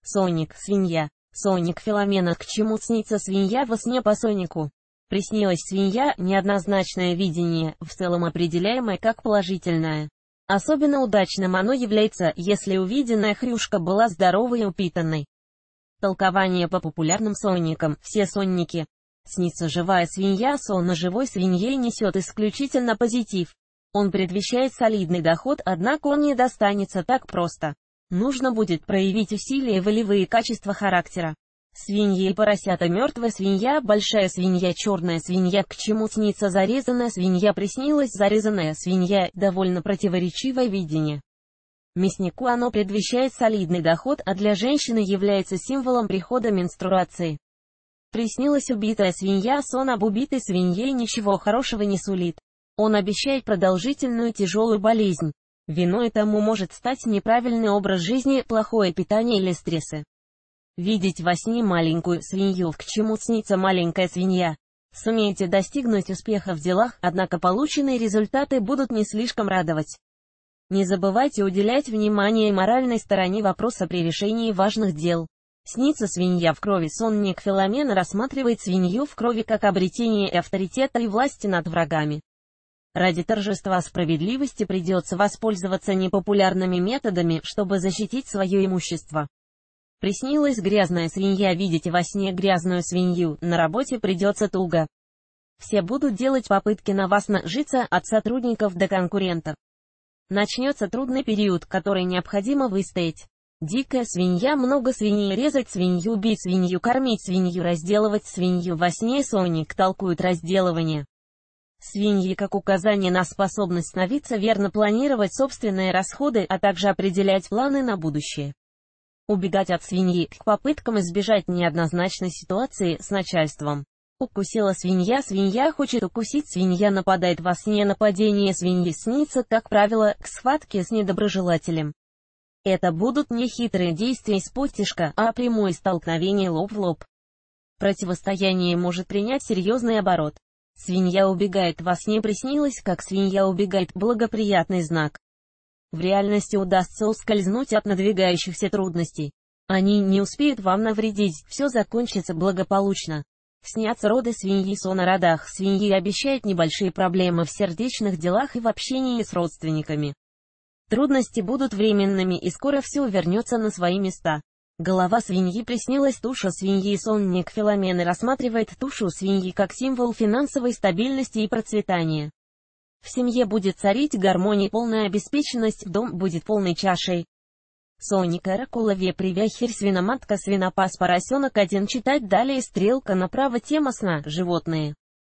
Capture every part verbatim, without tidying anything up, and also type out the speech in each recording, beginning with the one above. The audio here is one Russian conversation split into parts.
Соник, свинья. Соник Филомена. К чему снится свинья во сне по Сонику? Приснилась свинья, неоднозначное видение, в целом определяемое как положительное. Особенно удачным оно является, если увиденная хрюшка была здоровой и упитанной. Толкование по популярным сонникам. Все сонники. Снится живая свинья. Сон о живой свинье несет исключительно позитив. Он предвещает солидный доход, однако он не достанется так просто. Нужно будет проявить усилия и волевые качества характера. Свиньи и поросята. Мертвая свинья, большая свинья, черная свинья. К чему снится зарезанная свинья? Приснилась зарезанная свинья, довольно противоречивое видение. Мяснику оно предвещает солидный доход, а для женщины является символом прихода менструации. Приснилась убитая свинья. Сон об убитой свинье ничего хорошего не сулит. Он обещает продолжительную тяжелую болезнь. Виной тому может стать неправильный образ жизни, плохое питание или стрессы. Видеть во сне маленькую свинью. К чему снится маленькая свинья? Сумеете достигнуть успеха в делах, однако полученные результаты будут не слишком радовать. Не забывайте уделять внимание моральной стороне вопроса при решении важных дел. Снится свинья в крови. Сонник Филомена рассматривает свинью в крови как обретение авторитета и власти над врагами. Ради торжества справедливости придется воспользоваться непопулярными методами, чтобы защитить свое имущество. Приснилась грязная свинья. Видите во сне грязную свинью, на работе придется туго. Все будут делать попытки на вас нажиться, от сотрудников до конкурентов. Начнется трудный период, который необходимо выстоять. Дикая свинья. Много свиней. Резать свинью, бить свинью, кормить свинью, разделывать свинью. Во сне Соник толкует разделывание свиньи как указание на способность становиться верно планировать собственные расходы, а также определять планы на будущее. Убегать от свиньи, к попыткам избежать неоднозначной ситуации с начальством. Укусила свинья. Свинья хочет укусить. Свинья нападает во сне. Нападение свиньи снится, как правило, к схватке с недоброжелателем. Это будут не хитрые действия исподтишка, а прямое столкновение лоб в лоб. Противостояние может принять серьезный оборот. Свинья убегает во сне. Приснилось, как свинья убегает, благоприятный знак. В реальности удастся ускользнуть от надвигающихся трудностей. Они не успеют вам навредить, все закончится благополучно. Снятся роды свиньи. Сон о родах свиньи обещает небольшие проблемы в сердечных делах и в общении с родственниками. Трудности будут временными, и скоро все вернется на свои места. Голова свиньи. Приснилась туша свиньи. Сонник Филомены рассматривает тушу свиньи как символ финансовой стабильности и процветания. В семье будет царить гармония, полная обеспеченность, дом будет полной чашей. Соник Оракула. Вепрь, вяхерь, свиноматка, свинопас, поросенок. Один. Читать далее. Стрелка направо. Тема сна. Животные.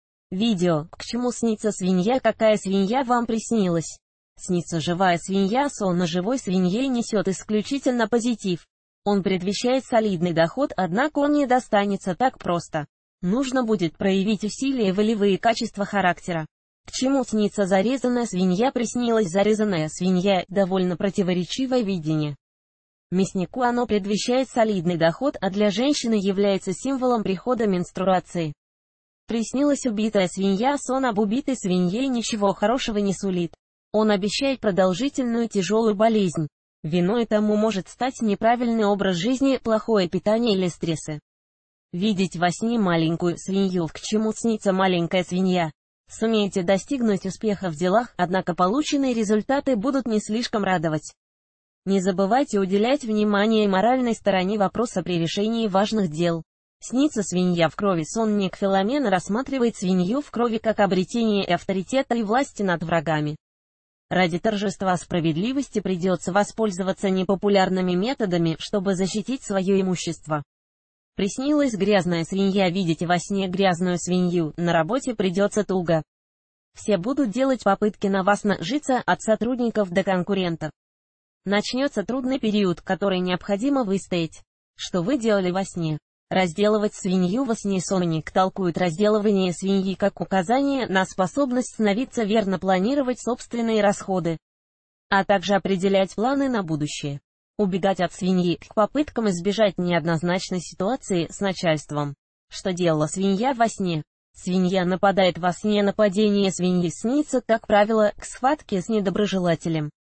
Видео. К чему снится свинья? Какая свинья вам приснилась? Снится живая свинья. Сон о живой свинье несет исключительно позитив. Он предвещает солидный доход, однако он не достанется так просто. Нужно будет проявить усилия и волевые качества характера. К чему снится зарезанная свинья? Приснилась зарезанная свинья, довольно противоречивое видение. Мяснику оно предвещает солидный доход, а для женщины является символом прихода менструации. Приснилась убитая свинья. Сон об убитой свинье ничего хорошего не сулит. Он обещает продолжительную тяжелую болезнь. Виной тому может стать неправильный образ жизни, плохое питание или стрессы. Видеть во сне маленькую свинью. К чему снится маленькая свинья? Сумеете достигнуть успеха в делах, однако полученные результаты будут не слишком радовать. Не забывайте уделять внимание моральной стороне вопроса при решении важных дел. Снится свинья в крови. Сонник Филомена рассматривает свинью в крови как обретение авторитета и власти над врагами. Ради торжества справедливости придется воспользоваться непопулярными методами, чтобы защитить свое имущество. Приснилась грязная свинья. Видите во сне грязную свинью, на работе придется туго. Все будут делать попытки на вас нажиться, от сотрудников до конкурентов. Начнется трудный период, который необходимо выстоять. Что вы делали во сне? Разделывать свинью. Во сне Соник толкует разделывание свиньи как указание на способность становиться верно планировать собственные расходы, а также определять планы на будущее. Убегать от свиньи, к попыткам избежать неоднозначной ситуации с начальством. Что делала свинья во сне? Свинья нападает во сне. Нападение свиньи снится, как правило, к схватке с недоброжелателем.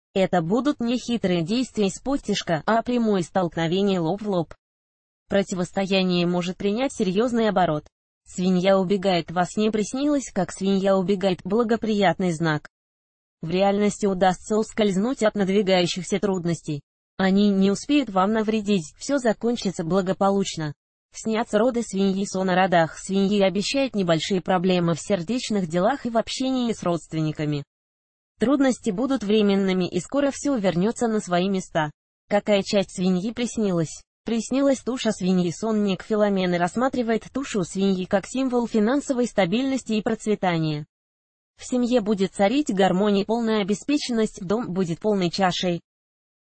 Это будут не хитрые действия из-под-тишка, а прямое столкновение лоб в лоб. Противостояние может принять серьезный оборот. Свинья убегает, во сне приснилось, как свинья убегает, благоприятный знак. В реальности удастся ускользнуть от надвигающихся трудностей. Они не успеют вам навредить, все закончится благополучно. Снятся роды свиньи, сон о родах свиньи обещает небольшие проблемы в сердечных делах и в общении с родственниками. Трудности будут временными и скоро все вернется на свои места. Какая часть свиньи приснилась? Приснилась туша свиньи. Сонник Филомены рассматривает тушу свиньи как символ финансовой стабильности и процветания. В семье будет царить гармония, полная обеспеченность, дом будет полной чашей.